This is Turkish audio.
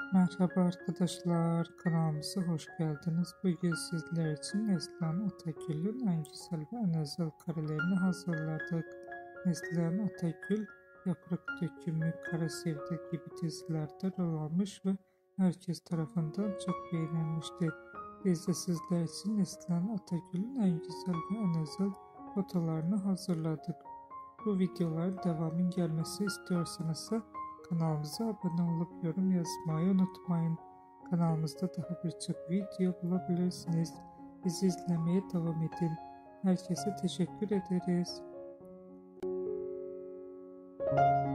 Merhaba arkadaşlar, kanalımıza hoş geldiniz. Bugün sizler için Neslihan Atagül'ün en güzel ve en özel karelerini hazırladık. Neslihan Atagül, Yaprak Dökümü, Kara Sevda gibi dizilerde rol almış ve herkes tarafından çok beğenilmişti. Biz de sizler için Neslihan Atagül'ün en güzel ve en özel fotolarını hazırladık. Bu videoların devamının gelmesi istiyorsanız kanalımıza abone olup yorum yazmayı unutmayın. Kanalımızda daha birçok video bulabilirsiniz. Bizi izlemeye devam edin. Herkese teşekkür ederiz.